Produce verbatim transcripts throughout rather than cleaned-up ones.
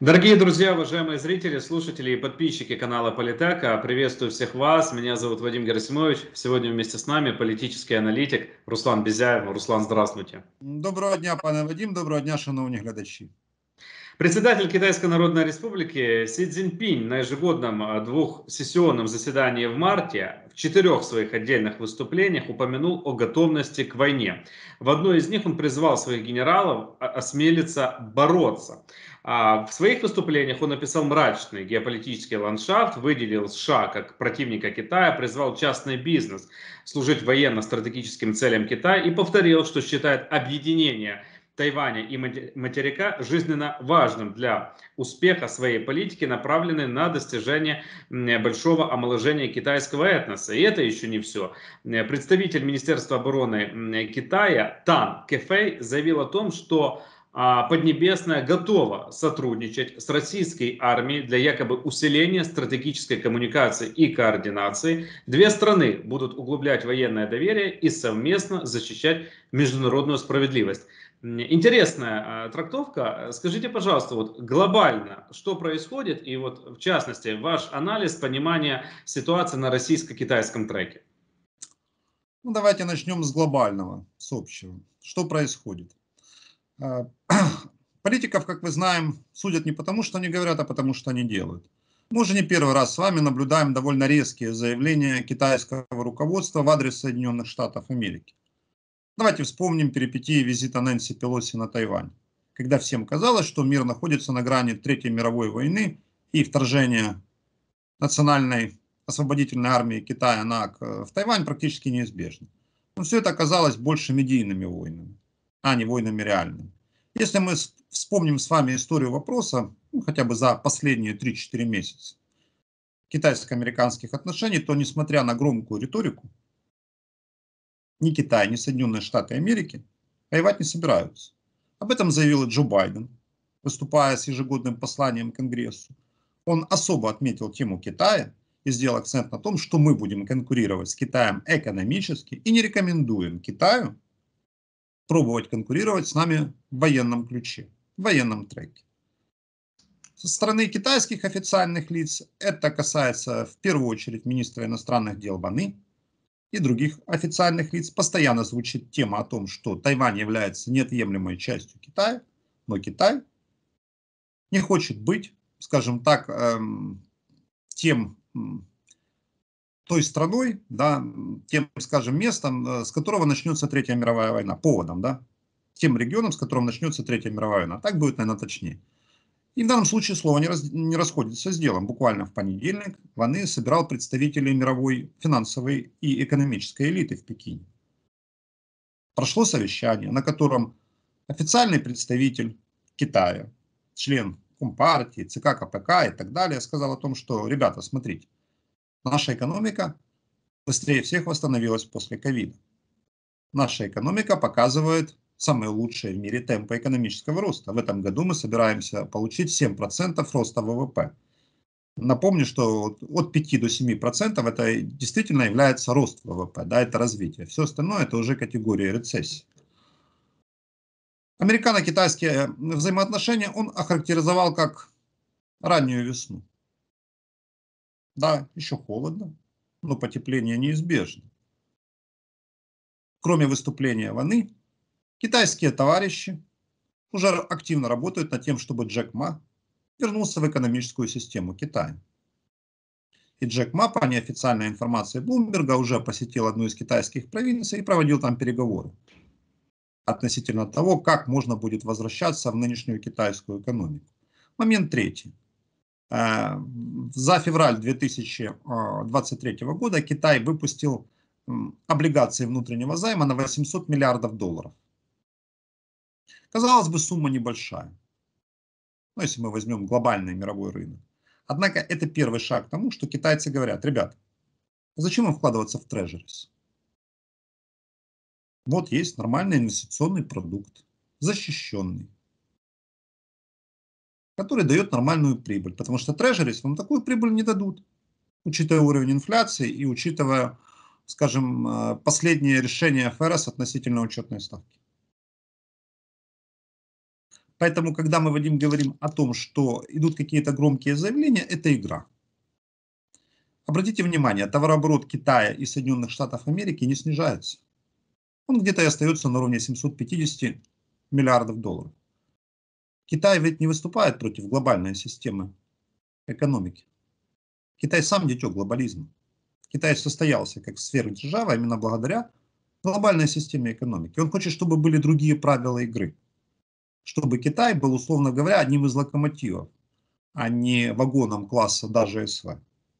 Дорогие друзья, уважаемые зрители, слушатели и подписчики канала Политека, приветствую всех вас. Меня зовут Вадим Герасимович. Сегодня вместе с нами политический аналитик Руслан Безяев. Руслан, здравствуйте. Доброго дня, пане Вадим, доброго дня, шановні глядачі. Председатель Китайской Народной Республики Си Цзиньпинь на ежегодном двухсессионном заседании в марте в четырех своих отдельных выступлениях упомянул о готовности к войне. В одной из них он призвал своих генералов осмелиться бороться. А в своих выступлениях он описал мрачный геополитический ландшафт, выделил США как противника Китая, призвал частный бизнес служить военно-стратегическим целям Китая и повторил, что считает объединение Тайваня и материка жизненно важным для успеха своей политики, направленной на достижение большого омоложения китайского этноса. И это еще не все. Представитель Министерства обороны Китая Тан Кэфэй заявил о том, что Поднебесная готова сотрудничать с российской армией для якобы усиления стратегической коммуникации и координации. Две страны будут углублять военное доверие и совместно защищать международную справедливость. Интересная трактовка. Скажите, пожалуйста, вот глобально, что происходит, и вот в частности ваш анализ, понимание ситуации на российско-китайском треке? Ну, давайте начнем с глобального, с общего. Что происходит? Политиков, как мы знаем, судят не потому, что они говорят, а потому, что они делают. Мы уже не первый раз с вами наблюдаем довольно резкие заявления китайского руководства в адрес Соединенных Штатов Америки. Давайте вспомним перипетии визита Нэнси Пелоси на Тайвань, когда всем казалось, что мир находится на грани Третьей мировой войны и вторжение национальной освободительной армии Китая на, в Тайвань практически неизбежно. Но все это оказалось больше медийными войнами, а не войнами реальными. Если мы вспомним с вами историю вопроса, ну, хотя бы за последние три-четыре месяца китайско-американских отношений, то несмотря на громкую риторику, ни Китай, ни Соединенные Штаты Америки воевать не собираются. Об этом заявил и Джо Байден, выступая с ежегодным посланием Конгрессу. Он особо отметил тему Китая и сделал акцент на том, что мы будем конкурировать с Китаем экономически и не рекомендуем Китаю пробовать конкурировать с нами в военном ключе, в военном треке. Со стороны китайских официальных лиц это касается в первую очередь министра иностранных дел Ван И и других официальных лиц. Постоянно звучит тема о том, что Тайвань является неотъемлемой частью Китая, но Китай не хочет быть, скажем так, эм, тем, той страной, да, тем, скажем, местом, с которого начнется Третья мировая война, поводом, да, тем регионом, с которым начнется Третья мировая война. Так будет, наверное, точнее. И в данном случае слово не, раз, не расходится с делом. Буквально в понедельник Ван И собирал представителей мировой финансовой и экономической элиты в Пекине. Прошло совещание, на котором официальный представитель Китая, член Компартии, ЦК КПК и так далее, сказал о том, что, ребята, смотрите, наша экономика быстрее всех восстановилась после ковида. Наша экономика показывает самые лучшие в мире темпы экономического роста. В этом году мы собираемся получить семь процентов роста вэ вэ пэ. Напомню, что от пяти до семи процентов это действительно является рост вэ вэ пэ, да, это развитие. Все остальное это уже категория рецессии. Американо-китайские взаимоотношения он охарактеризовал как раннюю весну. Да, еще холодно, но потепление неизбежно. Кроме выступления Ван И, китайские товарищи уже активно работают над тем, чтобы Джек Ма вернулся в экономическую систему Китая. И Джек Ма, по неофициальной информации Блумберга, уже посетил одну из китайских провинций и проводил там переговоры относительно того, как можно будет возвращаться в нынешнюю китайскую экономику. Момент третий. За февраль две тысячи двадцать третьего года Китай выпустил облигации внутреннего займа на восемьсот миллиардов долларов. Казалось бы, сумма небольшая, ну, если мы возьмем глобальный мировой рынок. Однако это первый шаг к тому, что китайцы говорят, ребят, зачем им вкладываться в трежерис? Вот есть нормальный инвестиционный продукт, защищенный, который дает нормальную прибыль, потому что трежерис вам такую прибыль не дадут, учитывая уровень инфляции и учитывая, скажем, последние решения эф эр эс относительно учетной ставки. Поэтому, когда мы, Вадим, говорим о том, что идут какие-то громкие заявления, это игра. Обратите внимание, товарооборот Китая и Соединенных Штатов Америки не снижается. Он где-то и остается на уровне семисот пятидесяти миллиардов долларов. Китай ведь не выступает против глобальной системы экономики. Китай сам дитё глобализма. Китай состоялся как сверхдержава именно благодаря глобальной системе экономики. Он хочет, чтобы были другие правила игры. Чтобы Китай был, условно говоря, одним из локомотивов, а не вагоном класса даже СВ.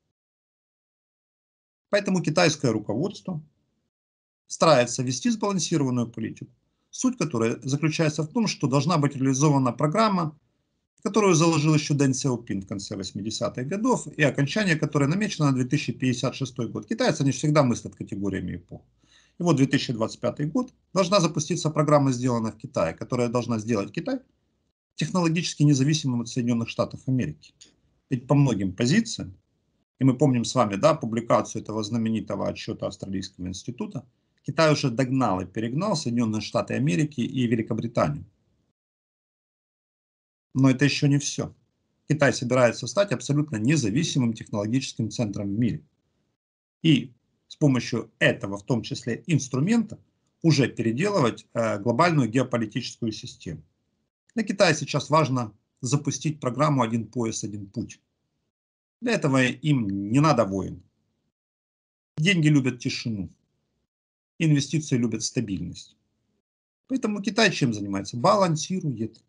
Поэтому китайское руководство старается вести сбалансированную политику, суть которой заключается в том, что должна быть реализована программа, которую заложил еще Дэн Сяопин в конце восьмидесятых годов, и окончание которой намечено на две тысячи пятьдесят шестой год. Китайцы, они всегда мыслят категориями эпох. И вот две тысячи двадцать пятый год должна запуститься программа, сделана в Китае, которая должна сделать Китай технологически независимым от Соединенных Штатов Америки. Ведь по многим позициям, и мы помним с вами, да, публикацию этого знаменитого отчета Австралийского института, Китай уже догнал и перегнал Соединенные Штаты Америки и Великобританию. Но это еще не все. Китай собирается стать абсолютно независимым технологическим центром в мире. И с помощью этого, в том числе инструмента, уже переделывать э, глобальную геополитическую систему. Для Китая сейчас важно запустить программу «Один пояс, один путь». Для этого им не надо войн. Деньги любят тишину. Инвестиции любят стабильность. Поэтому Китай чем занимается? Балансирует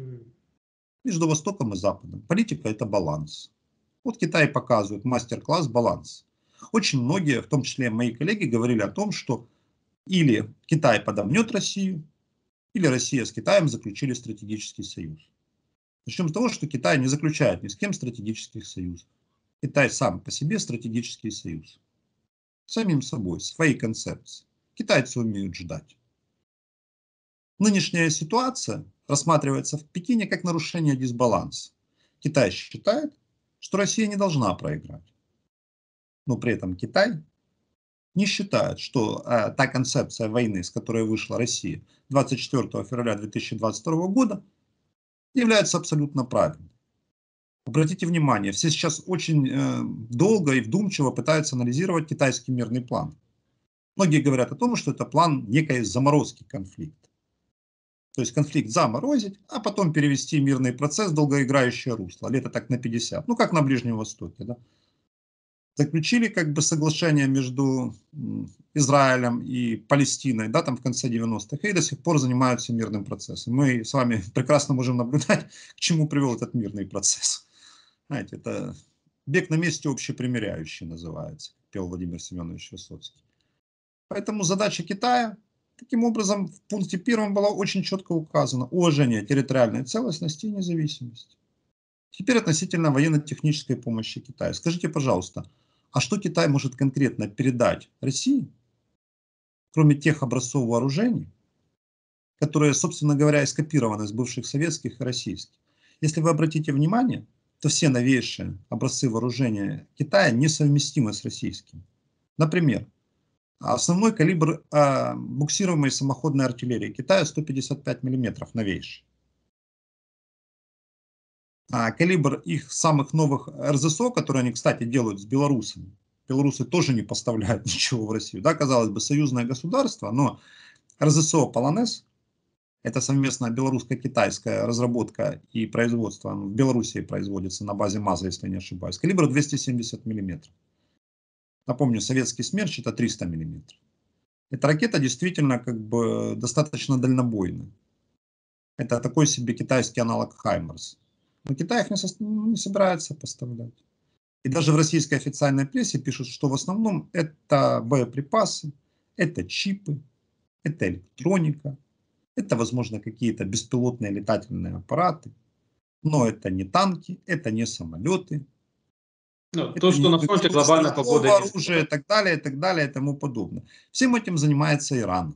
между Востоком и Западом. Политика – это баланс. Вот Китай показывает мастер-класс «Баланс». Очень многие, в том числе мои коллеги, говорили о том, что или Китай подомнет Россию, или Россия с Китаем заключили стратегический союз. Начнем с того, что Китай не заключает ни с кем стратегических союзов. Китай сам по себе стратегический союз. Самим собой, своей концепцией. Китайцы умеют ждать. Нынешняя ситуация рассматривается в Пекине как нарушение дисбаланса. Китай считает, что Россия не должна проиграть. Но при этом Китай не считает, что э, та концепция войны, с которой вышла Россия двадцать четвёртого февраля две тысячи двадцать второго года, является абсолютно правильной. Обратите внимание, все сейчас очень э, долго и вдумчиво пытаются анализировать китайский мирный план. Многие говорят о том, что это план некой заморозки конфликта. То есть конфликт заморозить, а потом перевести мирный процесс в долгоиграющее русло. Лето так на пятьдесят. Ну, как на Ближнем Востоке. Да? Заключили как бы соглашение между Израилем и Палестиной, да, там в конце девяностых, и до сих пор занимаются мирным процессом. Мы с вами прекрасно можем наблюдать, к чему привел этот мирный процесс. Знаете, это бег на месте общепримиряющий называется, пел Владимир Семенович Высоцкий. Поэтому задача Китая, таким образом, в пункте первом была очень четко указана: уважение территориальной целостности и независимости. Теперь относительно военно-технической помощи Китаю. Скажите, пожалуйста, а что Китай может конкретно передать России, кроме тех образцов вооружений, которые, собственно говоря, скопированы из бывших советских и российских? Если вы обратите внимание, то все новейшие образцы вооружения Китая несовместимы с российскими. Например, основной калибр э, буксируемой самоходной артиллерии Китая сто пятьдесят пять миллиметров, новейший. А калибр их самых новых эр зэ эс о, которые они, кстати, делают с белорусами. Белорусы тоже не поставляют ничего в Россию. Да, казалось бы, союзное государство, но эр зэ эс о «Полонез» — это совместная белорусско-китайская разработка и производство. Оно в Белоруссии производится на базе МАЗа, если не ошибаюсь. Калибр двести семьдесят миллиметров. Напомню, советский «Смерч» — это триста миллиметров. Эта ракета действительно как бы достаточно дальнобойная. Это такой себе китайский аналог «Хаймарс». Но Китай их не, со... не собирается поставлять. И даже в российской официальной прессе пишут, что в основном это боеприпасы, это чипы, это электроника, это, возможно, какие-то беспилотные летательные аппараты. Но это не танки, это не самолеты. Ну, Это то, что не на фронте глобальной погоды оружие и так далее, и так далее, и тому подобное. Всем этим занимается Иран.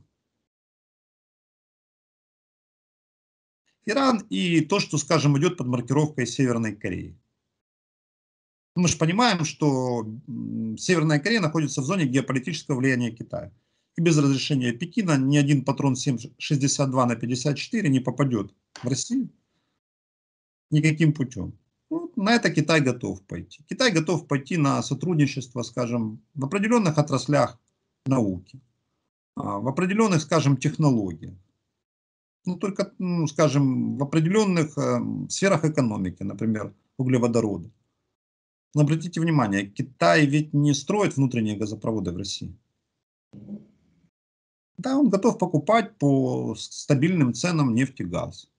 Иран и то, что, скажем, идет под маркировкой Северной Кореи. Мы же понимаем, что Северная Корея находится в зоне геополитического влияния Китая. И без разрешения Пекина ни один патрон семь шестьдесят два на пятьдесят четыре не попадет в Россию. Никаким путем. Ну, на это Китай готов пойти. Китай готов пойти на сотрудничество, скажем, в определенных отраслях науки, а, в определенных, скажем, технологиях. Ну, только, ну, скажем, в определенных э, сферах экономики, например, углеводороды. Но обратите внимание, Китай ведь не строит внутренние газопроводы в России. Да, он готов покупать по стабильным ценам нефть и газ,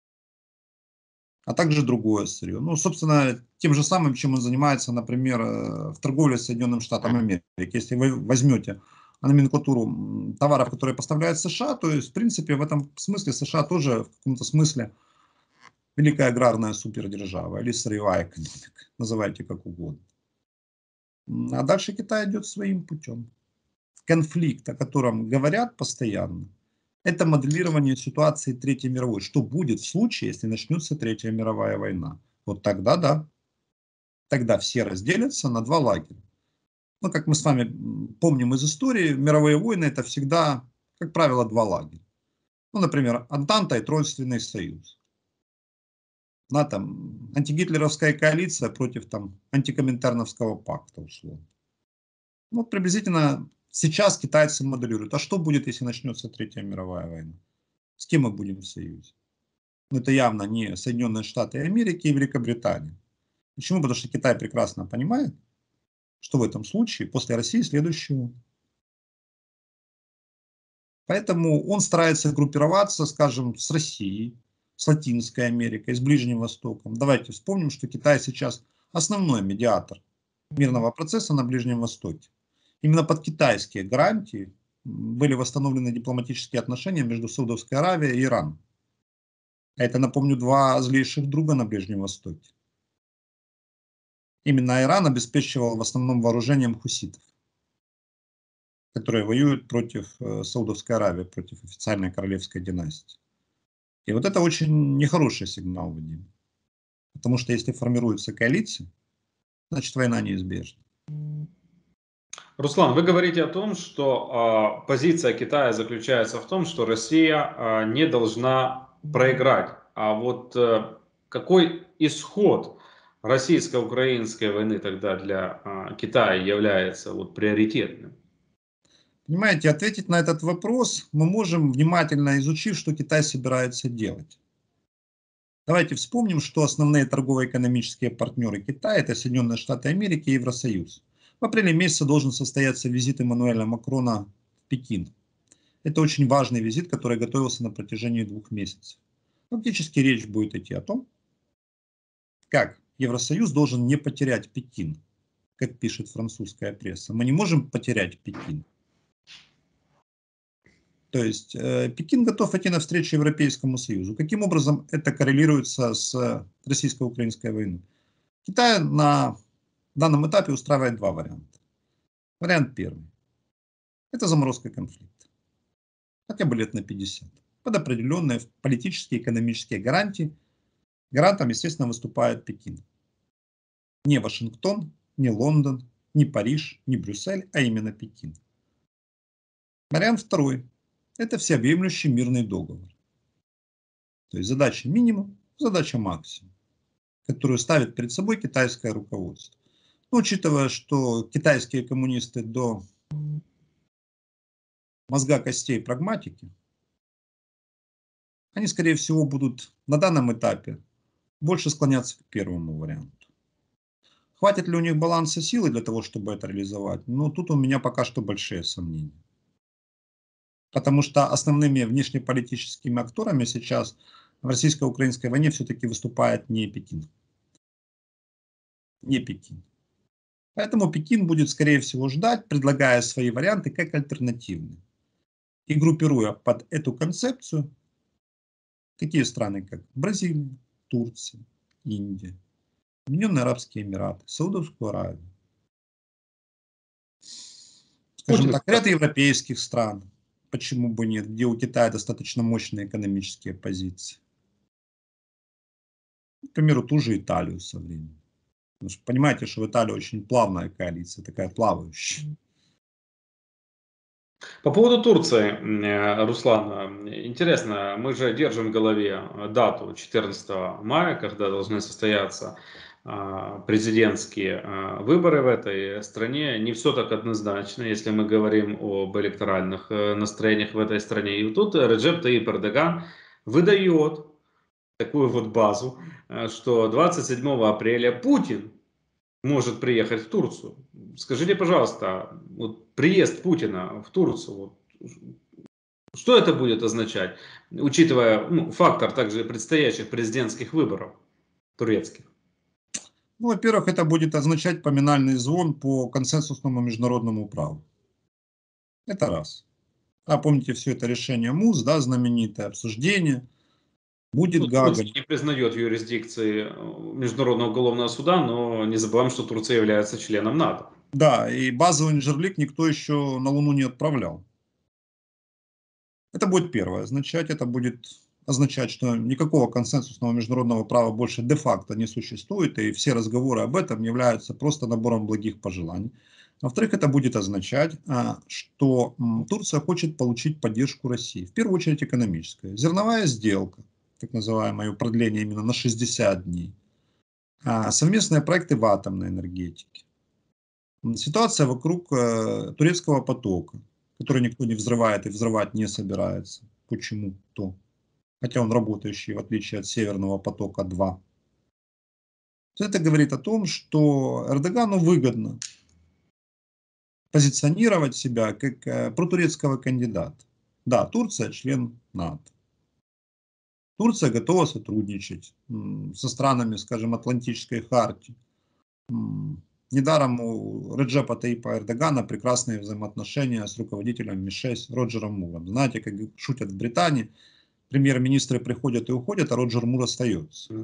а также другое сырье. Ну, собственно, тем же самым, чем он занимается, например, э, в торговле с Соединенными Штатами Америки. Если вы возьмете номенклатуру товаров, которые поставляют США, то есть, в принципе, в этом смысле США тоже в каком-то смысле великая аграрная супердержава или сырьевая экономика, называйте как угодно. А дальше Китай идет своим путем. Конфликт, о котором говорят постоянно, это моделирование ситуации Третьей мировой. Что будет в случае, если начнется Третья мировая война? Вот тогда да. Тогда все разделятся на два лагеря. Ну, как мы с вами помним из истории, мировые войны это всегда, как правило, два лагеря. Ну, например, Антанта и Тройственный союз. На, там, антигитлеровская коалиция против там, антикоминтерновского пакта, условно. Вот приблизительно сейчас китайцы моделируют, а что будет, если начнется Третья мировая война? С кем мы будем в союзе? Ну, это явно не Соединенные Штаты Америки и Великобритания. Почему? Потому что Китай прекрасно понимает, что в этом случае после России следующего. Поэтому он старается группироваться, скажем, с Россией, с Латинской Америкой, с Ближним Востоком. Давайте вспомним, что Китай сейчас основной медиатор мирного процесса на Ближнем Востоке. Именно под китайские гарантии были восстановлены дипломатические отношения между Саудовской Аравией и Ираном. А это, напомню, два злейших друга на Ближнем Востоке. Именно Иран обеспечивал в основном вооружением хуситов, которые воюют против э, Саудовской Аравии, против официальной королевской династии. И вот это очень нехороший сигнал, Вадим. Потому что если формируется коалиция, значит война неизбежна. Руслан, вы говорите о том, что э, позиция Китая заключается в том, что Россия э, не должна проиграть. А вот э, какой исход российско-украинской войны тогда для э, Китая является вот, приоритетным? Понимаете, ответить на этот вопрос мы можем, внимательно изучив, что Китай собирается делать. Давайте вспомним, что основные торгово-экономические партнеры Китая – это Соединенные Штаты Америки и Евросоюз. В апреле месяце должен состояться визит Эммануэля Макрона в Пекин. Это очень важный визит, который готовился на протяжении двух месяцев. Фактически речь будет идти о том, как Евросоюз должен не потерять Пекин, как пишет французская пресса. Мы не можем потерять Пекин. То есть э, Пекин готов идти навстречу Европейскому Союзу. Каким образом это коррелируется с российско-украинской войной? Китай на данном этапе устраивает два варианта. Вариант первый. Это заморозка конфликта. Хотя бы лет на пятьдесят. Под определенные политические и экономические гарантии. Гарантом, естественно, выступает Пекин. Не Вашингтон, не Лондон, не Париж, не Брюссель, а именно Пекин. Вариант второй. Это всеобъемлющий мирный договор. То есть задача минимум, задача максимум, которую ставит перед собой китайское руководство. Но учитывая, что китайские коммунисты до мозга костей прагматики, они, скорее всего, будут на данном этапе больше склоняться к первому варианту. Хватит ли у них баланса силы для того, чтобы это реализовать? Ну, тут у меня пока что большие сомнения. Потому что основными внешнеполитическими акторами сейчас в российско-украинской войне все-таки выступает не Пекин. Не Пекин. Поэтому Пекин будет, скорее всего, ждать, предлагая свои варианты как альтернативные. И группируя под эту концепцию такие страны, как Бразилия, Турция, Индия, Объединенные Арабские Эмираты, Саудовскую Аравию. Скажем Путин, так, ряд европейских стран. Почему бы нет, где у Китая достаточно мощные экономические позиции. К примеру, ту же Италию со временем. Потому что понимаете, что в Италии очень плавная коалиция, такая плавающая. По поводу Турции, э, Руслан, э, интересно, мы же держим в голове дату четырнадцатого мая, когда должны состояться а, президентские а, выборы в этой стране. Не все так однозначно, если мы говорим об электоральных э, настроениях в этой стране. И тут Реджеп Таyyip Эрдоган выдает такую вот базу, э, что двадцать седьмого апреля Путин может приехать в Турцию. Скажите, пожалуйста, вот приезд Путина в Турцию, вот, что это будет означать, учитывая ну, фактор также предстоящих президентских выборов турецких? Ну, во-первых, это будет означать поминальный звон по консенсусному международному праву. Это раз. А помните все это решение МУЗ, да, знаменитое обсуждение, будет Ну, Турция Гага. не признает юрисдикции э, Международного уголовного суда, но не забываем, что Турция является членом НАТО. Да, и базовый инжерлик никто еще на Луну не отправлял. Это будет первое означать, это будет означать, что никакого консенсусного международного права больше де-факто не существует, и все разговоры об этом являются просто набором благих пожеланий. Во-вторых, это будет означать, а, что Турция хочет получить поддержку России, в первую очередь экономическая. Зерновая сделка, так называемое продление именно на шестьдесят дней, а, совместные проекты в атомной энергетике. Ситуация вокруг э, турецкого потока, который никто не взрывает и взрывать не собирается. Почему-то. Хотя он работающий, в отличие от Северного потока-два. Это говорит о том, что Эрдогану выгодно позиционировать себя как э, протурецкого кандидата. Да, Турция член НАТО. Турция готова сотрудничать м, со странами, скажем, Атлантической хартии. М, Недаром у Реджепа Таyyипа Эрдогана прекрасные взаимоотношения с руководителем эм и шесть Роджером Муром. Знаете, как шутят в Британии, премьер-министры приходят и уходят, а Роджер Мур остается.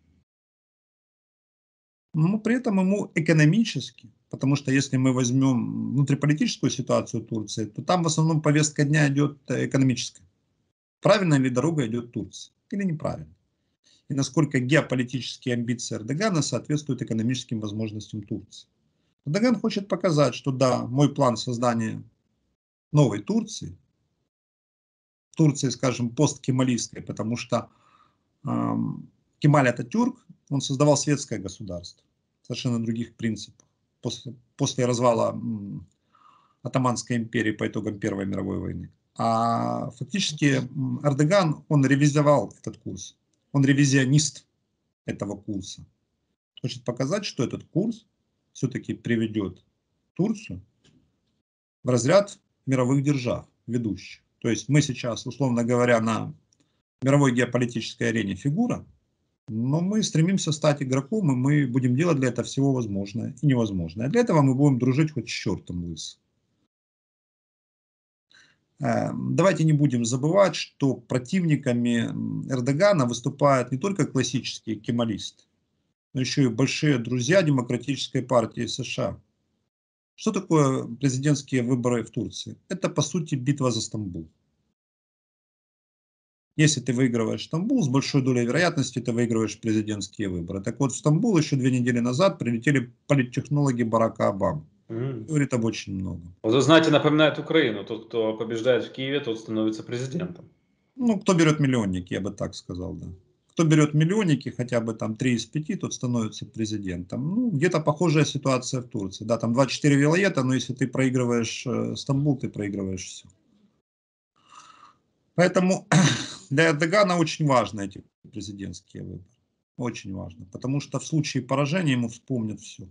Но при этом ему экономически, потому что если мы возьмем внутриполитическую ситуацию Турции, то там в основном повестка дня идет экономическая. Правильно ли дорога идет Турции или неправильно? И насколько геополитические амбиции Эрдогана соответствуют экономическим возможностям Турции. Эрдоган хочет показать, что да, мой план создания новой Турции, Турции, скажем, посткемалийской, потому что эм, Кемаль Ататюрк, он создавал светское государство, совершенно других принципах. После, после развала м, Отtomанской империи по итогам Первой мировой войны. А фактически м, Эрдоган, он ревизовал этот курс. Он ревизионист этого курса. Хочет показать, что этот курс все-таки приведет Турцию в разряд мировых держав, ведущих. То есть мы сейчас, условно говоря, на мировой геополитической арене фигура, но мы стремимся стать игроком, и мы будем делать для этого всего возможное и невозможное. Для этого мы будем дружить хоть с чертом лысым. Давайте не будем забывать, что противниками Эрдогана выступают не только классические кемалисты, но еще и большие друзья Демократической партии США. Что такое президентские выборы в Турции? Это, по сути, битва за Стамбул. Если ты выигрываешь Стамбул, с большой долей вероятности ты выигрываешь президентские выборы. Так вот, в Стамбул еще две недели назад прилетели политтехнологи Барака Обамы. Mm. Говорит об очень многом. Вот вы знаете, напоминает Украину. Тот, кто побеждает в Киеве, тот становится президентом. Ну, кто берет миллионники, я бы так сказал, да. Кто берет миллионники, хотя бы там три из пяти, тот становится президентом. Ну, где-то похожая ситуация в Турции. Да, там двадцать четыре вилоета, но если ты проигрываешь э, Стамбул, ты проигрываешь все. Поэтому для Эрдогана очень важны эти президентские выборы. Очень важно. Потому что в случае поражения ему вспомнят все.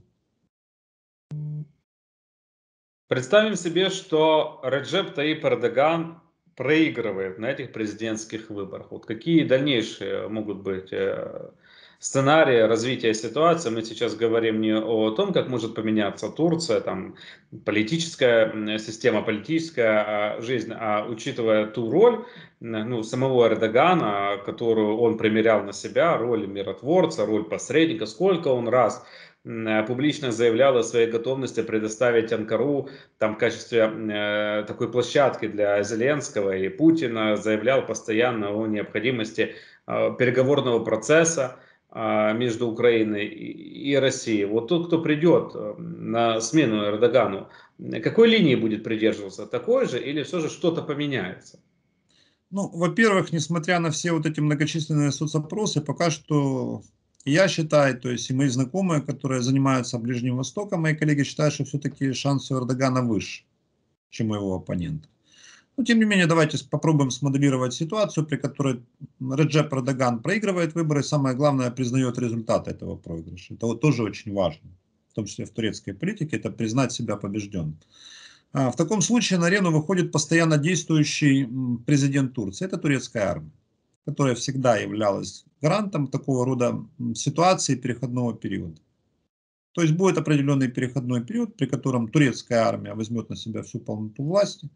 Представим себе, что Реджеп Таyyip Эрдоган проигрывает на этих президентских выборах. Вот какие дальнейшие могут быть э, сценарии развития ситуации? Мы сейчас говорим не о том, как может поменяться Турция, там, политическая система, политическая жизнь, а учитывая ту роль ну, самого Эрдогана, которую он примерял на себя, роль миротворца, роль посредника, сколько он раз публично заявлял о своей готовности предоставить Анкару там, в качестве э, такой площадки для Зеленского и Путина, заявлял постоянно о необходимости э, переговорного процесса. между Украиной и Россией, вот тот, кто придет на смену Эрдогану, какой линии будет придерживаться? Такой же или все же что-то поменяется? Ну, во-первых, несмотря на все вот эти многочисленные соцопросы, пока что я считаю, то есть и мои знакомые, которые занимаются Ближним Востоком, мои коллеги считают, что все-таки шансы у Эрдогана выше, чем у его оппонента. Но, тем не менее, давайте попробуем смоделировать ситуацию, при которой Реджеп Эрдоган проигрывает выборы, и самое главное, признает результаты этого проигрыша. Это вот тоже очень важно, в том числе в турецкой политике, это признать себя побежденным. В таком случае на арену выходит постоянно действующий президент Турции, это турецкая армия, которая всегда являлась гарантом такого рода ситуации переходного периода. То есть будет определенный переходной период, при котором турецкая армия возьмет на себя всю полноту власти,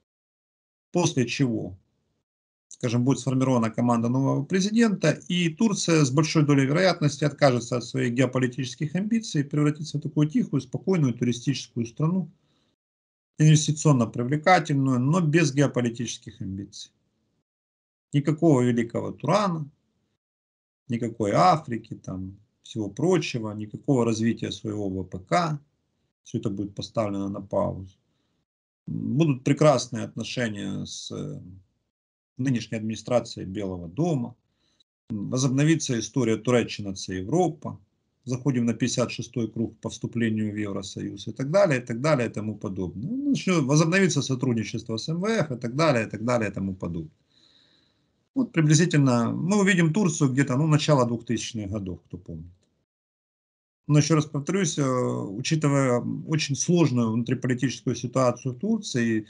после чего, скажем, будет сформирована команда нового президента, и Турция с большой долей вероятности откажется от своих геополитических амбиций и превратится в такую тихую, спокойную туристическую страну, инвестиционно привлекательную, но без геополитических амбиций. Никакого великого Турана, никакой Африки, там, всего прочего, никакого развития своего ВПК. Все это будет поставлено на паузу. Будут прекрасные отношения с нынешней администрацией Белого дома. Возобновится история Туреччина, це Европа. Заходим на пятьдесят шестой круг по вступлению в Евросоюз и так далее, и так далее, и тому подобное. Ну, возобновится сотрудничество с эм вэ эф и так далее, и так далее, и тому подобное. Вот приблизительно мы увидим Турцию где-то, ну, начало двухтысячных годов, кто помнит. Но еще раз повторюсь, учитывая очень сложную внутриполитическую ситуацию в Турции,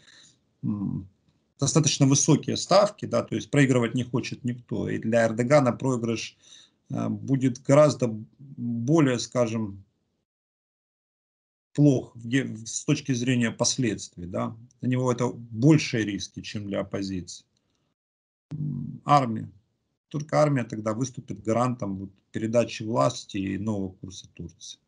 достаточно высокие ставки, да, то есть проигрывать не хочет никто. И для Эрдогана проигрыш будет гораздо более, скажем, плох с точки зрения последствий. Да. Для него это большие риски, чем для оппозиции. Армия. Только армия тогда выступит гарантом вот передачи власти и нового курса Турции.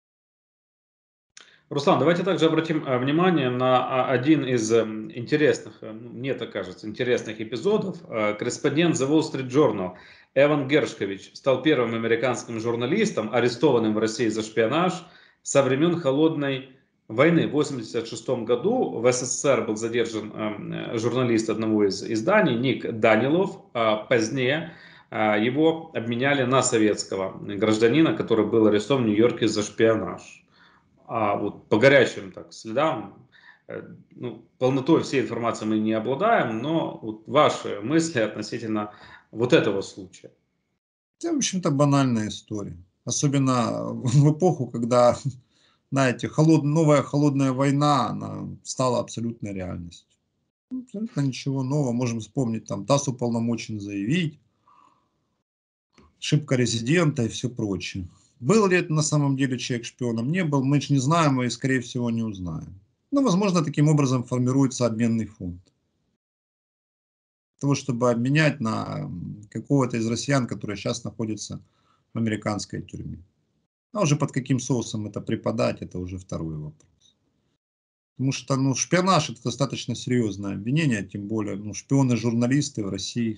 Руслан, давайте также обратим внимание на один из интересных, мне так кажется, интересных эпизодов. Корреспондент The Wall Street Journal Эван Гершкович стал первым американским журналистом, арестованным в России за шпионаж со времен Холодной войны. В восемьдесят шестом году в эс эс эс эр был задержан журналист одного из изданий Ник Данилов. Позднее его обменяли на советского гражданина, который был арестован в Нью-Йорке за шпионаж. А вот по горячим так следам, ну, полнотой всей информации мы не обладаем, но вот ваши мысли относительно вот этого случая. Это, в общем-то, банальная история. Особенно в эпоху, когда, знаете, холод... новая холодная война, она стала абсолютной реальностью. Абсолютно ничего нового. Можем вспомнить, там, ТАСС уполномочен заявить, ошибка резидента и все прочее. Был ли это на самом деле человек шпионом? Не был. Мы же не знаем и, скорее всего, не узнаем. Но, возможно, таким образом формируется обменный фонд. Для того, чтобы обменять на какого-то из россиян, который сейчас находится в американской тюрьме. А уже под каким соусом это преподать, это уже второй вопрос. Потому что, ну, шпионаж — это достаточно серьезное обвинение, тем более, ну, шпионы-журналисты в России.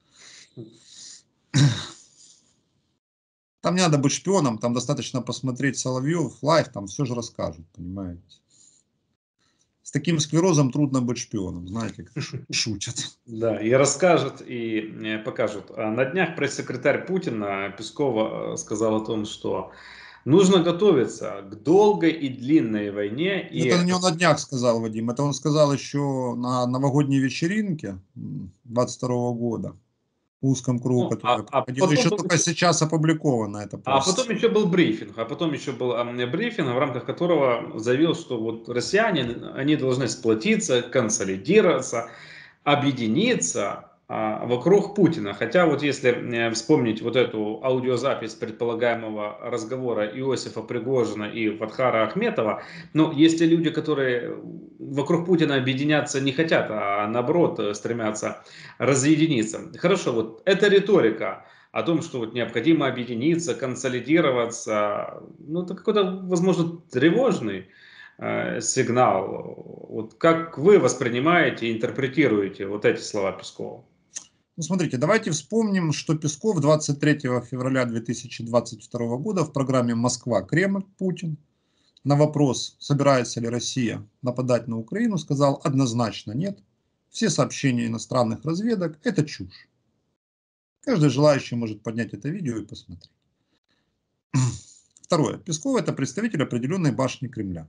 Там не надо быть шпионом, там достаточно посмотреть Соловьев, Лайф, там все же расскажут, понимаете. С таким склерозом трудно быть шпионом, знаете, как шутят. Да, и расскажут, и покажут. На днях пресс-секретарь Путина Пескова сказал о том, что нужно готовиться к долгой и длинной войне. И... Это не он на днях сказал, Вадим, это он сказал еще на новогодней вечеринке двадцать второго года. В узком кругу, ну, который а, а потом, еще только сейчас опубликовано это. А потом еще был брифинг, а потом еще был брифинг, в рамках которого заявил, что вот россияне, они должны сплотиться, консолидироваться, объединиться а, вокруг Путина. Хотя вот если вспомнить вот эту аудиозапись предполагаемого разговора Иосифа Пригожина и Фатхара Ахметова, ну, есть ли люди, которые вокруг Путина объединяться не хотят, а наоборот стремятся разъединиться. Хорошо, вот эта риторика о том, что вот необходимо объединиться, консолидироваться, ну, это какой-то, возможно, тревожный э, сигнал. Вот как вы воспринимаете и интерпретируете вот эти слова Пескова? Ну, смотрите, давайте вспомним, что Песков двадцать третьего февраля две тысячи двадцать второго года в программе «Москва-Кремль» Путин на вопрос, собирается ли Россия нападать на Украину, сказал однозначно нет. Все сообщения иностранных разведок – это чушь. Каждый желающий может поднять это видео и посмотреть. Второе. Песков – это представитель определенной башни Кремля.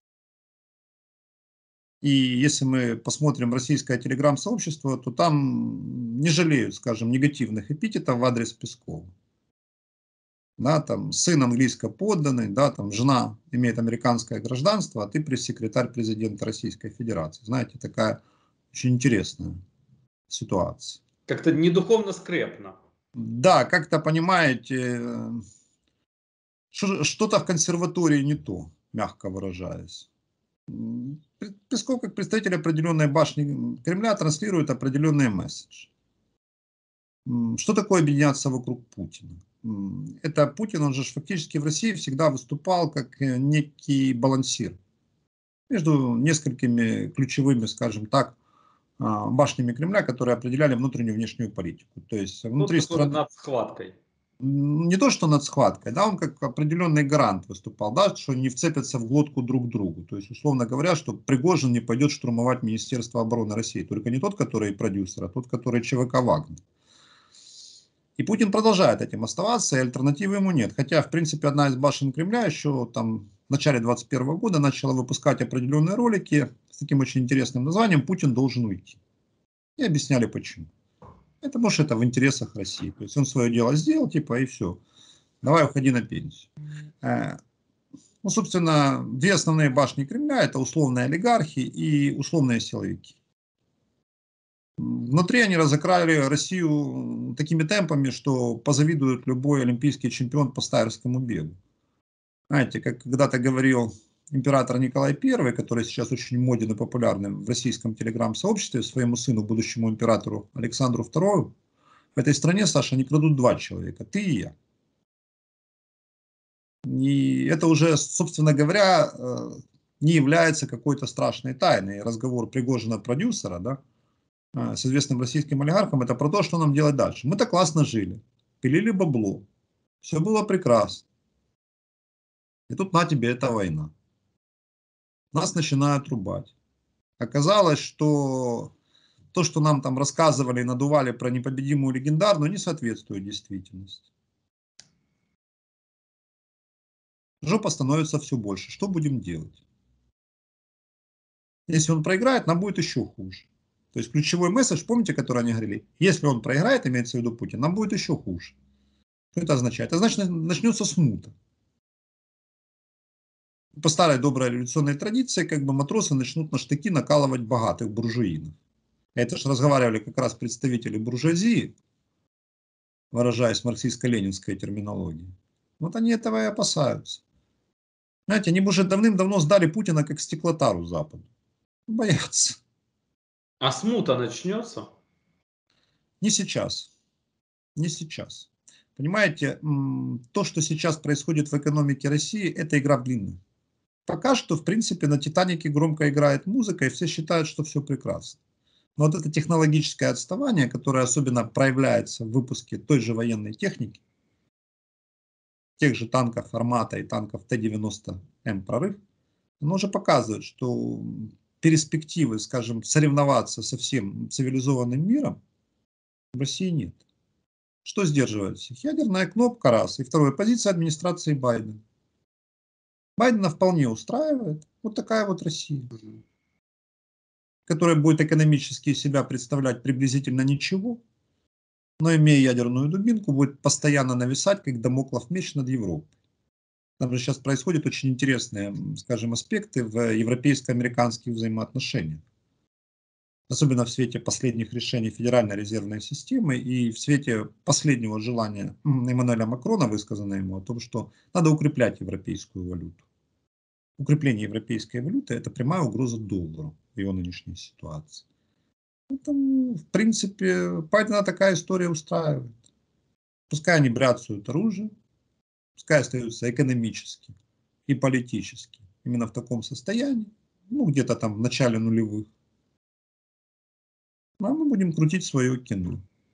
И если мы посмотрим российское телеграм-сообщество, то там не жалеют, скажем, негативных эпитетов в адрес Пескова. Да, там сын английско подданный, да, там жена имеет американское гражданство, а ты пресс-секретарь президента Российской Федерации. Знаете, такая очень интересная ситуация. Как-то не духовно скрепно. Да, как-то понимаете, что-то в консерватории не то, мягко выражаясь. Песков, как представитель определенной башни Кремля, транслирует определенный месседж. Что такое объединяться вокруг Путина? Это Путин, он же фактически в России всегда выступал как некий балансир между несколькими ключевыми, скажем так, башнями Кремля, которые определяли внутреннюю и внешнюю политику. То есть внутри Тот, который страны... над схваткой. Не то, что над схваткой, да, он как определенный гарант выступал, да, что не вцепятся в глотку друг другу. То есть, условно говоря, что Пригожин не пойдет штурмовать Министерство обороны России. Только не тот, который продюсер, а тот, который ЧВК Вагнер. И Путин продолжает этим оставаться, и альтернативы ему нет. Хотя, в принципе, одна из башен Кремля еще там в начале двадцать первого года начала выпускать определенные ролики с таким очень интересным названием «Путин должен уйти». И объясняли почему. Это, может, это в интересах России. То есть он свое дело сделал, типа, и все. Давай уходи на пенсию. Ну, собственно, две основные башни Кремля – это условные олигархи и условные силовики. Внутри они разыграли Россию такими темпами, что позавидует любой олимпийский чемпион по стайерскому бегу. Знаете, как когда-то говорил император Николай Первый, который сейчас очень моден и популярен в российском телеграм-сообществе, своему сыну, будущему императору Александру Второму, в этой стране, Саша, не крадут два человека – ты и я. И это уже, собственно говоря, не является какой-то страшной тайной. Разговор Пригожина-продюсера, да, с известным российским олигархом, это про то, что нам делать дальше. Мы-то классно жили, пилили бабло, все было прекрасно. И тут на тебе эта война. Нас начинают рубать. Оказалось, что то, что нам там рассказывали и надували про непобедимую легендарную, не соответствует действительности. Жопа становится все больше. Что будем делать? Если он проиграет, нам будет еще хуже. То есть ключевой месседж, помните, который они говорили? Если он проиграет, имеется в виду Путин, нам будет еще хуже. Что это означает? Это значит, начнется смута. По старой доброй революционной традиции, как бы матросы начнут на штыки накалывать богатых буржуинов. Это же разговаривали как раз представители буржуазии, выражаясь марксистско-ленинской терминологией. Вот они этого и опасаются. Знаете, они бы уже давным-давно сдали Путина как стеклотару Западу. Боятся. А смута начнется? Не сейчас. Не сейчас. Понимаете, то, что сейчас происходит в экономике России, это игра в длинную. Пока что, в принципе, на «Титанике» громко играет музыка, и все считают, что все прекрасно. Но вот это технологическое отставание, которое особенно проявляется в выпуске той же военной техники, тех же танков «Армата» и танков Т девяносто М «Прорыв», оно уже показывает, что перспективы, скажем, соревноваться со всем цивилизованным миром в России нет. Что сдерживает всех? Ядерная кнопка, раз. И второе, позиция администрации Байдена. Байдена вполне устраивает вот такая вот Россия, которая будет экономически себя представлять приблизительно ничего, но имея ядерную дубинку, будет постоянно нависать, как дамоклов меч над Европой. Там же сейчас происходят очень интересные, скажем, аспекты в европейско-американских взаимоотношениях. Особенно в свете последних решений Федеральной резервной системы и в свете последнего желания Эммануэля Макрона, высказанного ему, о том, что надо укреплять европейскую валюту. Укрепление европейской валюты – это прямая угроза доллару в его нынешней ситуации. Поэтому, в принципе, Байдена такая история устраивает. Пускай они бряцают оружием, пускай остаются экономически и политически именно в таком состоянии, ну, где-то там в начале нулевых. А мы будем крутить свое кино.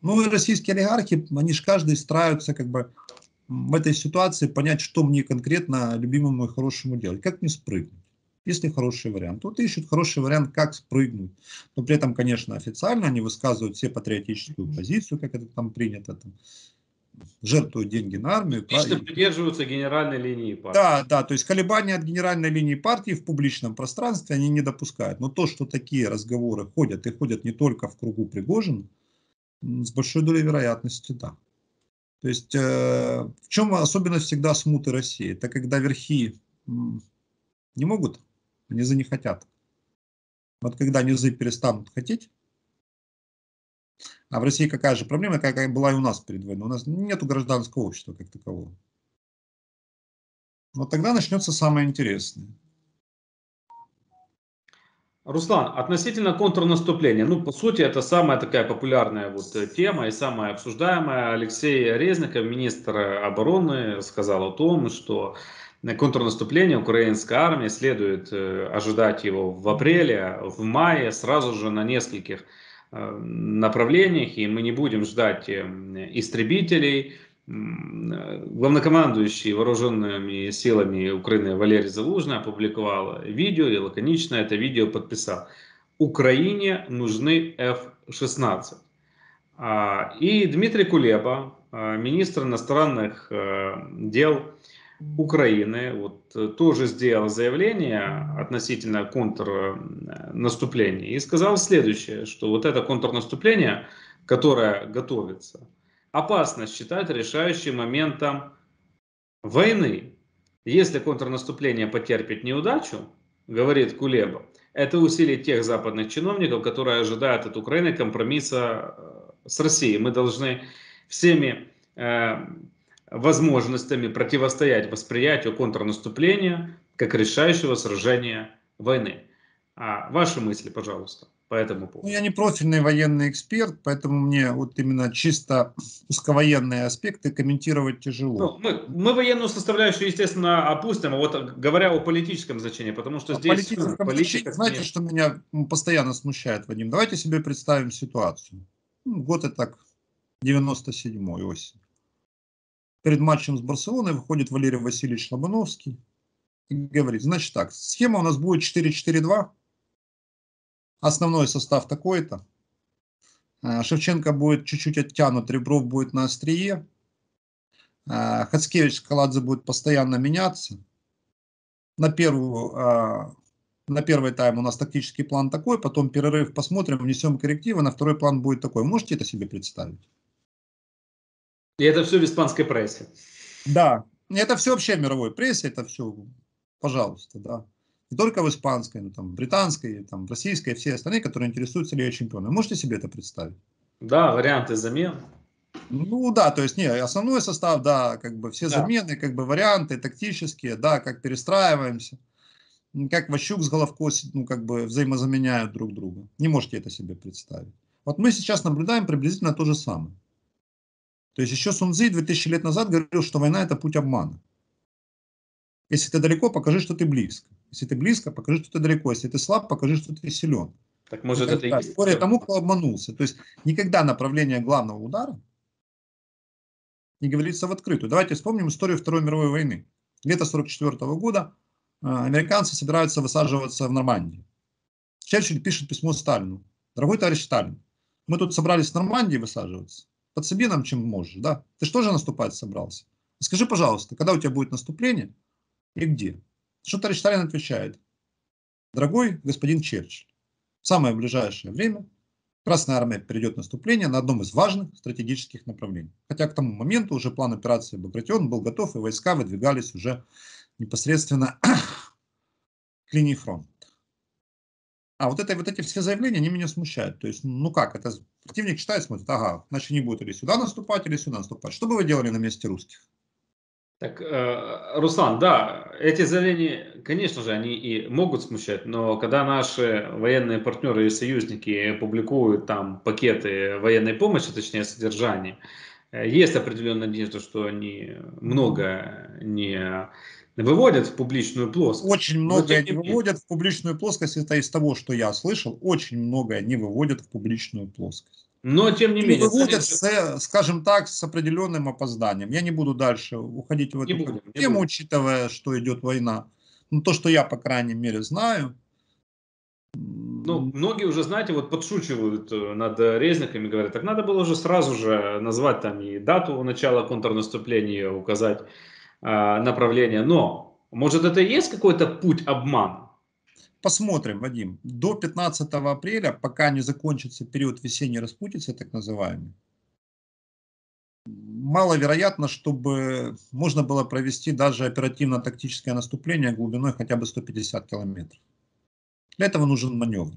Ну и российские олигархи, они же каждый стараются как бы в этой ситуации понять, что мне конкретно любимому и хорошему делать, как мне спрыгнуть. Если хороший вариант, вот ищут хороший вариант, как спрыгнуть. Но при этом, конечно, официально они высказывают все патриотическую позицию, как это там принято, там, жертвуют деньги на армию. Лично придерживаются генеральной линии партии. Да, да, то есть колебания от генеральной линии партии в публичном пространстве они не допускают. Но то, что такие разговоры ходят, и ходят не только в кругу Пригожина, с большой долей вероятности, да. То есть э, в чем особенность всегда смуты России? Это когда верхи м, не могут, а низы не хотят. Вот когда низы перестанут хотеть, а в России какая же проблема, какая была и у нас перед войной? У нас нет гражданского общества как такового. Вот тогда начнется самое интересное. Руслан, относительно контрнаступления, ну, по сути, это самая такая популярная вот тема и самая обсуждаемая. Алексей Резников, министр обороны, сказал о том, что контрнаступление украинской армии следует ожидать его в апреле, в мае, сразу же на нескольких направлениях, и мы не будем ждать истребителей. Главнокомандующий вооруженными силами Украины Валерий Залужный опубликовал видео и лаконично это видео подписал: Украине нужны эф шестнадцать. И Дмитрий Кулеба, министр иностранных дел Украины, вот, тоже сделал заявление относительно контрнаступления и сказал следующее, что вот это контрнаступление, которое готовится, опасно считать решающим моментом войны. Если контрнаступление потерпит неудачу, говорит Кулеба, это усилит тех западных чиновников, которые ожидают от Украины компромисса с Россией. Мы должны всеми э, возможностями противостоять восприятию контрнаступления как решающего сражения войны. А ваши мысли, пожалуйста, по этому поводу? Ну, я не профильный военный эксперт, поэтому мне вот именно чисто узковоенные аспекты комментировать тяжело. Ну, мы, мы военную составляющую, естественно, опустим, а вот говоря о политическом значении, потому что О здесь политическом политика... значении, знаете, что меня постоянно смущает, Вадим? Давайте себе представим ситуацию. Ну, год это так, девяносто седьмой осень. Перед матчем с Барселоной выходит Валерий Васильевич Лобановский и говорит, значит так, схема у нас будет четыре четыре два, основной состав такой-то, Шевченко будет чуть-чуть оттянут, Ребров будет на острие, Хацкевич, Скаладзе будет постоянно меняться. На, первую, на первый тайм у нас тактический план такой, потом перерыв, посмотрим, внесем коррективы, на второй план будет такой. Можете это себе представить? И это все в испанской прессе. Да, это все вообще в мировой прессе, это все, пожалуйста, да. Не только в испанской, но там в британской, там, в российской, все остальные, которые интересуются Лигой Чемпионов. Можете себе это представить? Да, варианты замен. Ну да, то есть не, основной состав, да, как бы все да. замены, как бы варианты тактические, да, как перестраиваемся, как Ващук с Головко, ну как бы взаимозаменяют друг друга. Не можете это себе представить. Вот мы сейчас наблюдаем приблизительно то же самое. То есть еще Сун Цзы две тысячи лет назад говорил, что война это путь обмана. Если ты далеко, покажи, что ты близко. Если ты близко, покажи, что ты далеко. Если ты слаб, покажи, что ты силен. Так может это и есть? Споря тому, кто обманулся. То есть никогда направление главного удара не говорится в открытую. Давайте вспомним историю Второй мировой войны. Лето сорок четвёртого года американцы собираются высаживаться в Нормандии. Черчилль пишет письмо Сталину. Дорогой товарищ Сталин, мы тут собрались в Нормандии высаживаться. Подсоби нам, чем можешь, да? Ты что же наступать собрался? Скажи, пожалуйста, когда у тебя будет наступление и где? Что товарищ Сталин отвечает? Дорогой господин Черчилль, в самое ближайшее время Красная армия перейдет в наступление на одном из важных стратегических направлений. Хотя к тому моменту уже план операции Багратион был готов, и войска выдвигались уже непосредственно к линии фронта. А вот, это, вот эти все заявления, они меня смущают. То есть, ну как, это противник читает, смотрит, ага, значит, не будет или сюда наступать, или сюда наступать. Что бы вы делали на месте русских? Так, э, Руслан, да, эти заявления, конечно же, они и могут смущать, но когда наши военные партнеры и союзники публикуют там пакеты военной помощи, точнее содержание, есть определенная надежда, что они много не выводят в публичную плоскость. Очень многое не выводят в публичную плоскость, это из того, что я слышал, очень многое не выводят в публичную плоскость. Но, тем не Ну, менее, выводят, Зеленский... с, скажем так, с определенным опозданием. Я не буду дальше уходить в Не эту будем, не тему, будем. учитывая, что идет война. Но то, что я, по крайней мере, знаю. Ну, многие уже, знаете, вот подшучивают э, над Резниками, говорят, так надо было уже сразу же назвать там и дату начала контрнаступления, указать э, направление. Но, может, это и есть какой-то путь обмана? Посмотрим, Вадим. До пятнадцатого апреля, пока не закончится период весенней распутицы, так называемый, маловероятно, чтобы можно было провести даже оперативно-тактическое наступление глубиной хотя бы сто пятьдесят километров. Для этого нужен маневр.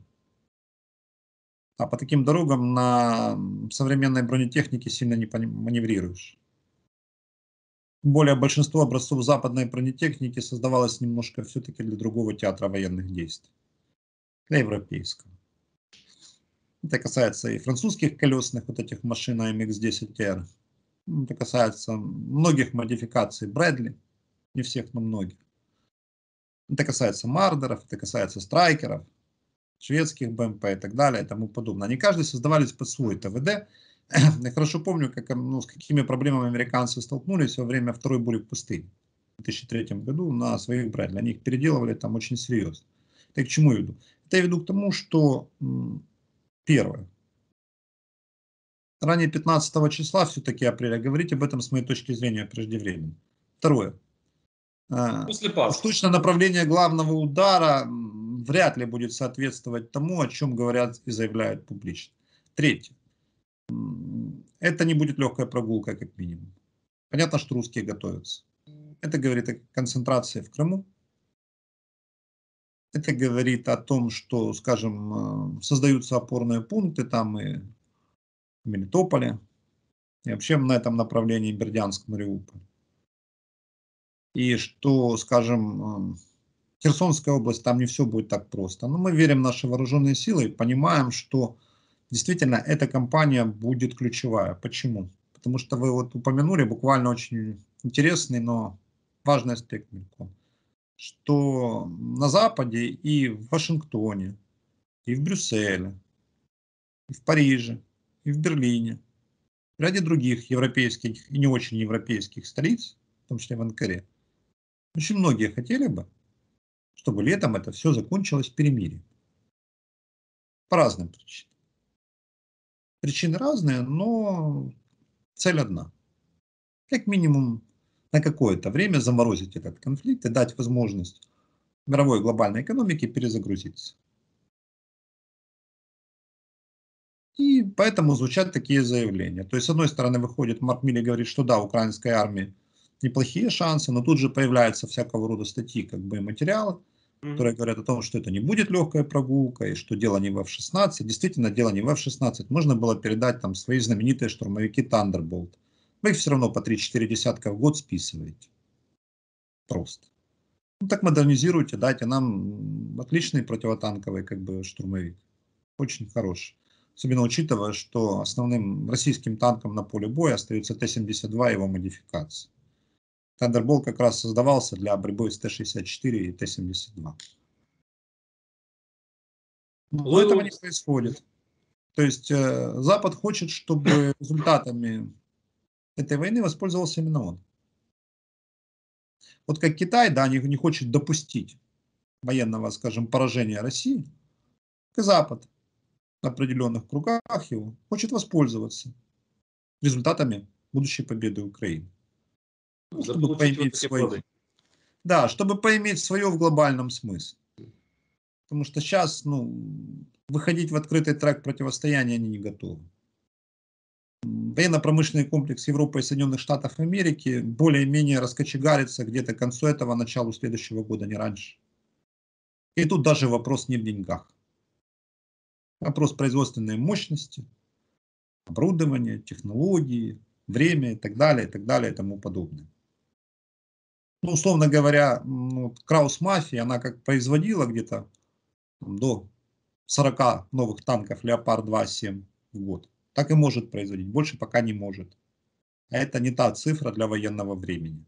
А по таким дорогам на современной бронетехнике сильно не маневрируешь. Тем более большинство образцов западной бронетехники создавалось немножко все-таки для другого театра военных действий. Для европейского. Это касается и французских колесных вот этих машин а эм икс десять эр. Это касается многих модификаций Брэдли. Не всех, но многих. Это касается Мардеров, это касается Страйкеров, шведских бэ эм пэ и так далее и тому подобное. Они каждый создавались под свой тэ вэ дэ. Я хорошо помню, как, ну, с какими проблемами американцы столкнулись во время второй бури в пустыне в две тысячи третьем году на своих Брэдли. Они их переделывали там очень серьезно. Это к чему я веду? Это я веду к тому, что первое. Ранее пятнадцатого числа, все-таки апреля, говорить об этом с моей точки зрения преждевременно. Второе. После Пасхи. Уж точно направление главного удара вряд ли будет соответствовать тому, о чем говорят и заявляют публично. Третье. Это не будет легкая прогулка, как минимум. Понятно, что русские готовятся. Это говорит о концентрации в Крыму. Это говорит о том, что, скажем, создаются опорные пункты там и в Мелитополе, и вообще на этом направлении Бердянск, Мариуполь. И что, скажем, Херсонская область, там не все будет так просто. Но мы верим в наши вооруженные силы и понимаем, что действительно эта кампания будет ключевая. Почему? Потому что вы вот упомянули буквально очень интересный, но важный аспект, что на Западе и в Вашингтоне, и в Брюсселе, и в Париже, и в Берлине, в ряде других европейских и не очень европейских столиц, в том числе в Анкаре, очень многие хотели бы, чтобы летом это все закончилось перемирием. По разным причинам. Причины разные, но цель одна. Как минимум на какое-то время заморозить этот конфликт и дать возможность мировой глобальной экономике перезагрузиться. И поэтому звучат такие заявления. То есть, с одной стороны, выходит Марк Милли и говорит, что да, украинской армии неплохие шансы, но тут же появляются всякого рода статьи, как бы и материалы, которые говорят о том, что это не будет легкая прогулка, и что дело не в эф шестнадцать. Действительно, дело не в эф шестнадцать. Можно было передать там свои знаменитые штурмовики Thunderbolt. Вы их все равно по три-четыре десятка в год списываете. Просто. Ну так модернизируйте, дайте нам отличный противотанковый как бы штурмовик. Очень хороший. Особенно учитывая, что основным российским танком на поле боя остается Т семьдесят два и его модификации. Thunderbolt как раз создавался для борьбы с Т шестьдесят четыре и Т семьдесят два. Но этого не происходит. То есть э, Запад хочет, чтобы результатами этой войны воспользовался именно он. Вот как Китай, да, не, не хочет допустить военного, скажем, поражения России, и Запад в определенных кругах его хочет воспользоваться результатами будущей победы Украины. Ну, чтобы Заполучить вот поиметь эти свое. плоды. Да, чтобы поиметь свое в глобальном смысле. Потому что сейчас, ну, выходить в открытый трек противостояния они не готовы. Военно-промышленный комплекс Европы и Соединенных Штатов Америки более-менее раскочегарится где-то к концу этого, началу следующего года, не раньше. И тут даже вопрос не в деньгах. Вопрос производственной мощности, оборудования, технологии, время и так далее, и так далее, и тому подобное. Ну, условно говоря, ну, Краус-мафия, она как производила где-то до сорока новых танков Леопард два семь в год, так и может производить, больше пока не может. А это не та цифра для военного времени.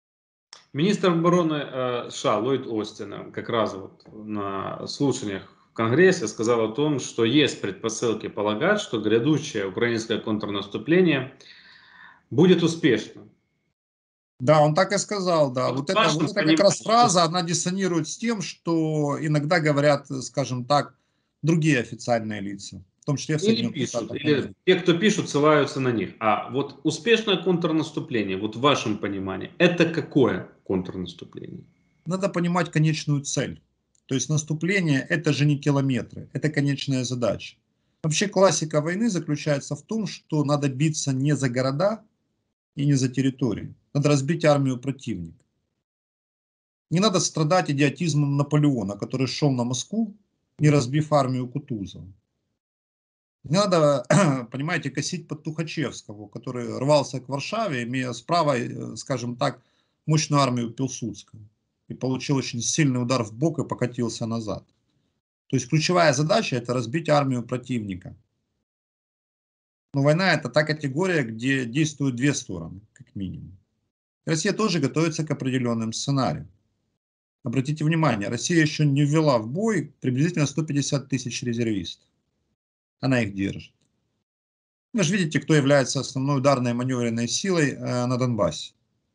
Министр обороны э, США Ллойд Остин как раз вот на слушаниях Конгрессе сказал о том, что есть предпосылки полагать, что грядущее украинское контрнаступление будет успешным. Да, он так и сказал, да. Вот Вот в это, вот вашем это как раз понимании, фраза, она диссонирует с тем, что иногда говорят, э, скажем так, другие официальные лица, в том числе в или Соединенных пишут, Штатах или Америки. те, кто пишут, ссылаются на них. А вот успешное контрнаступление, вот в вашем понимании, это какое контрнаступление? Надо понимать конечную цель. То есть наступление – это же не километры, это конечная задача. Вообще классика войны заключается в том, что надо биться не за города и не за территории. Надо разбить армию противника. Не надо страдать идиотизмом Наполеона, который шел на Москву, не разбив армию Кутузова. Не надо, понимаете, косить под Тухачевского, который рвался к Варшаве, имея справа, э, скажем так, мощную армию Пилсудского. И получил очень сильный удар в бок и покатился назад. То есть ключевая задача – это разбить армию противника. Но война – это та категория, где действуют две стороны, как минимум. Россия тоже готовится к определенным сценариям. Обратите внимание, Россия еще не ввела в бой приблизительно сто пятьдесят тысяч резервистов. Она их держит. Вы же видите, кто является основной ударной маневренной силой э, на Донбассе.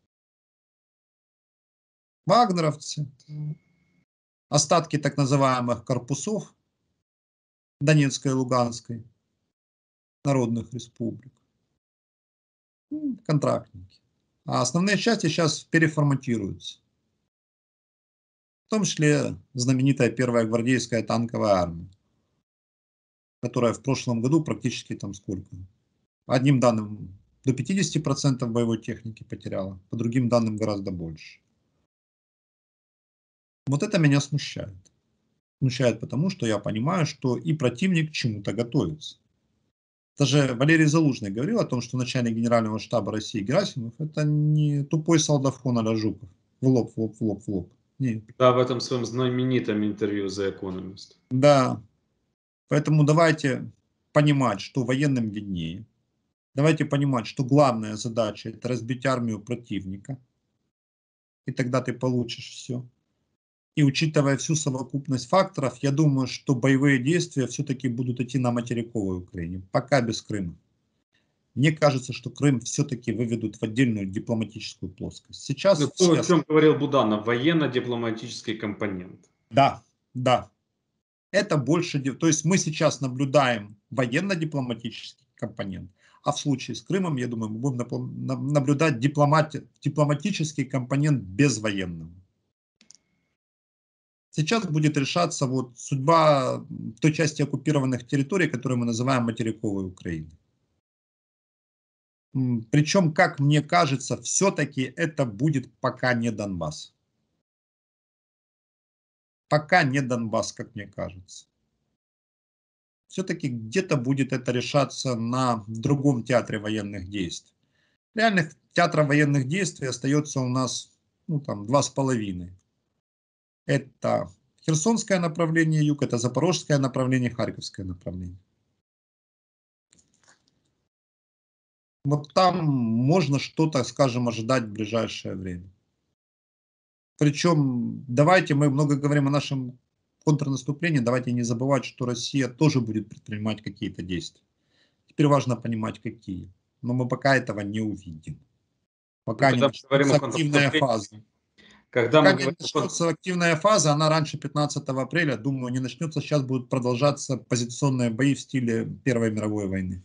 Вагнеровцы, остатки так называемых корпусов Донецкой и Луганской народных республик, контрактники. А основные части сейчас переформатируются. В том числе знаменитая первая гвардейская танковая армия, которая в прошлом году практически там сколько? По одним данным до пятидесяти процентов боевой техники потеряла, по другим данным гораздо больше. Вот это меня смущает. Смущает потому, что я понимаю, что и противник к чему-то готовится. Даже Валерий Залужный говорил о том, что начальник генерального штаба России Герасимов – это не тупой солдафон а-ля Жуков. В лоб, в лоб, в лоб, в лоб. Нет. Да, в этом своем знаменитом интервью The Economist. Да, поэтому давайте понимать, что военным виднее. Давайте понимать, что главная задача – это разбить армию противника. И тогда ты получишь все. И учитывая всю совокупность факторов, я думаю, что боевые действия все-таки будут идти на материковой Украине, пока без Крыма. Мне кажется, что Крым все-таки выведут в отдельную дипломатическую плоскость. Ну, Сейчас то, о все... чем говорил Буданов, военно-дипломатический компонент. Да, да. Это больше... То есть мы сейчас наблюдаем военно-дипломатический компонент, а в случае с Крымом, я думаю, мы будем наблюдать дипломати... дипломатический компонент без военного. Сейчас будет решаться вот судьба той части оккупированных территорий, которую мы называем материковой Украиной. Причем, как мне кажется, все-таки это будет пока не Донбасс. Пока не Донбасс, как мне кажется. Все-таки где-то будет это решаться на другом театре военных действий. Реальных театров военных действий остается у нас ну, там, два с половиной. Это Херсонское направление юг, это Запорожское направление, Харьковское направление. Вот там можно что-то, скажем, ожидать в ближайшее время. Причем давайте мы много говорим о нашем контрнаступлении, давайте не забывать, что Россия тоже будет предпринимать какие-то действия. Теперь важно понимать, какие. Но мы пока этого не увидим. Ну, Пока не когда мы говорим начнется о активная контрнаступлении, фаза. когда Пока мы не говорим о начнется активная фаза, она раньше пятнадцатого апреля, думаю, не начнется. Сейчас будут продолжаться позиционные бои в стиле Первой мировой войны.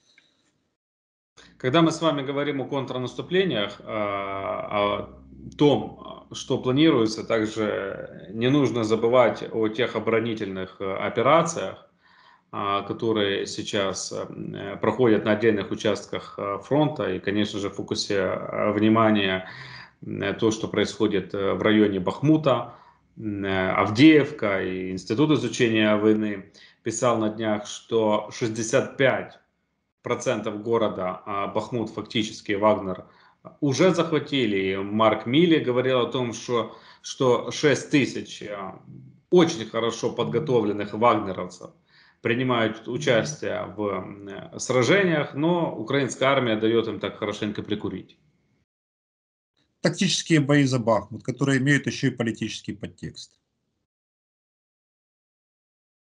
Когда мы с вами говорим о контрнаступлениях, о том, что планируется, также не нужно забывать о тех оборонительных операциях, которые сейчас проходят на отдельных участках фронта. И, конечно же, в фокусе внимания то, что происходит в районе Бахмута, Авдеевка. И Институт изучения войны писал на днях, что шестьдесят пять процентов города Бахмут фактически Вагнер уже захватили. И Марк Милли говорил о том, что, что шесть тысяч очень хорошо подготовленных вагнеровцев принимают участие в сражениях, но украинская армия дает им так хорошенько прикурить. Тактические бои за Бахмут, которые имеют еще и политический подтекст.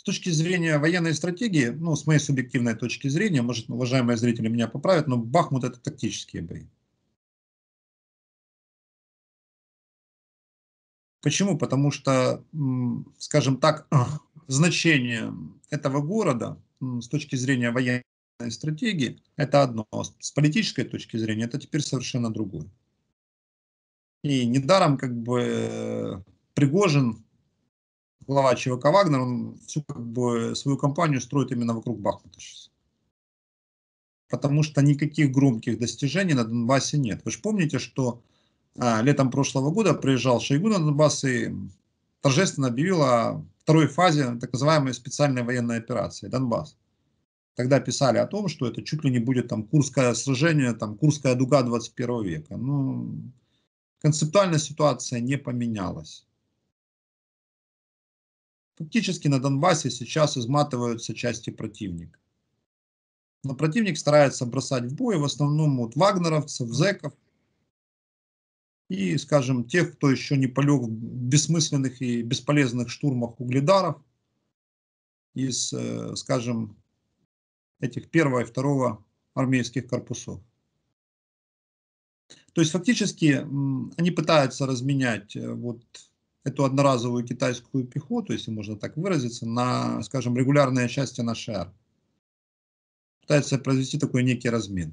точки зрения военной стратегии, ну, с моей субъективной точки зрения, может, уважаемые зрители меня поправят, но Бахмут — это тактические бои. Почему? Потому что, скажем так, значение этого города с точки зрения военной стратегии — это одно, с политической точки зрения это теперь совершенно другое. И недаром как бы Пригожин, глава ЧВК Вагнер, он всю как бы свою кампанию строит именно вокруг Бахмута сейчас. Потому что никаких громких достижений на Донбассе нет. Вы же помните, что а, летом прошлого года приезжал Шойгу на Донбасс и торжественно объявил о второй фазе так называемой специальной военной операции «Донбасс». Тогда писали о том, что это чуть ли не будет там Курское сражение, там Курская дуга двадцать первого века. Ну, концептуальная ситуация не поменялась. Фактически на Донбассе сейчас изматываются части противника. Но противник старается бросать в бой в основном вот вагнеровцев, зэков и, скажем, тех, кто еще не полег в бессмысленных и бесполезных штурмах угледаров из, скажем, этих первого и второго армейских корпусов. То есть фактически они пытаются разменять вот эту одноразовую китайскую пехоту, если можно так выразиться, на, скажем, регулярные части нашей армии. Пытаются произвести такой некий размен.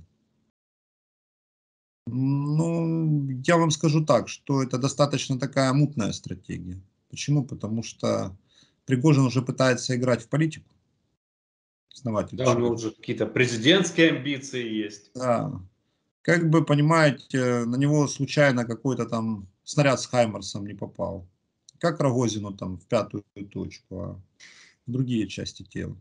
Ну, я вам скажу так, что это достаточно такая мутная стратегия. Почему? Потому что Пригожин уже пытается играть в политику. Основатель да, у него уже какие-то президентские амбиции есть. Да. Как бы, понимаете, на него случайно какой-то там снаряд с Хаймарсом не попал. Как Рогозину там в пятую точку, а в другие части тела.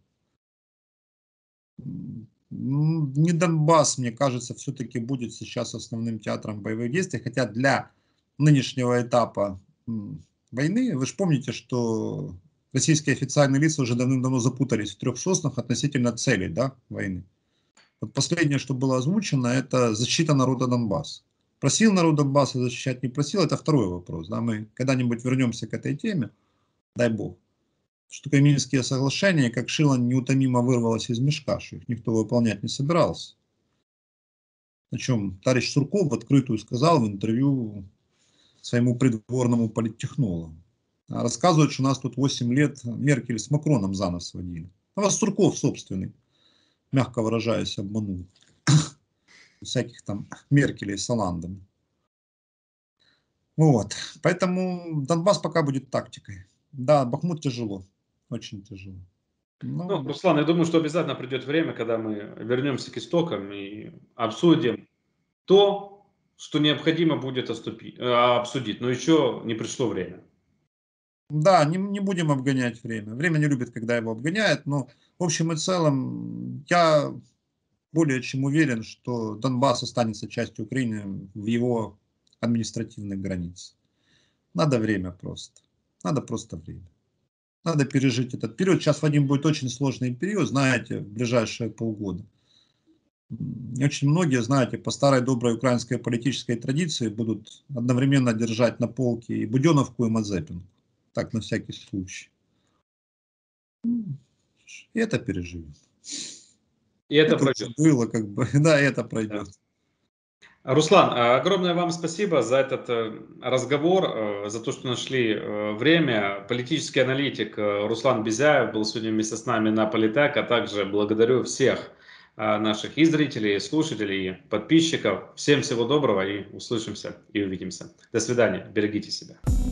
Не Донбасс, мне кажется, все-таки будет сейчас основным театром боевых действий, хотя для нынешнего этапа войны, вы же помните, что российские официальные лица уже давным-давно запутались в трех соснах относительно целей, да, войны. Вот последнее, что было озвучено, это защита народа Донбасса. Просил народ Донбасса защищать, не просил, это второй вопрос. Да, мы когда-нибудь вернемся к этой теме, дай бог. Что такое Минские соглашения, как шило неутомимо вырвалось из мешка, что их никто выполнять не собирался. О чем товарищ Сурков в открытую сказал в интервью своему придворному политтехнологу. Рассказывают, что у нас тут восемь лет Меркель с Макроном за нос водили. А вас Сурков собственный, мягко выражаясь, обманул. Всяких там Меркелей с Оландами. Вот. Поэтому Донбасс пока будет тактикой. Да, Бахмут тяжело. Очень тяжело. Но... Ну, Руслан, я думаю, что обязательно придет время, когда мы вернемся к истокам и обсудим то, что необходимо будет оступить, обсудить. Но еще не пришло время. Да, не, не будем обгонять время. Время не любит, когда его обгоняют. Но в общем и целом я более чем уверен, что Донбасс останется частью Украины в его административных границах. Надо время просто. Надо просто время. Надо пережить этот период. Сейчас, Вадим, будет очень сложный период, знаете, в ближайшие полгода. И очень многие, знаете, по старой доброй украинской политической традиции будут одновременно держать на полке и Буденовку, и Мазепинку. Так, на всякий случай. И это переживем. И это, это пройдет. Было, как бы, да, и это пройдет. Да. Руслан, огромное вам спасибо за этот разговор, за то, что нашли время. Политический аналитик Руслан Безяев был сегодня вместе с нами на Политек, а также благодарю всех наших и зрителей, и слушателей, и подписчиков. Всем всего доброго и услышимся и увидимся. До свидания, берегите себя.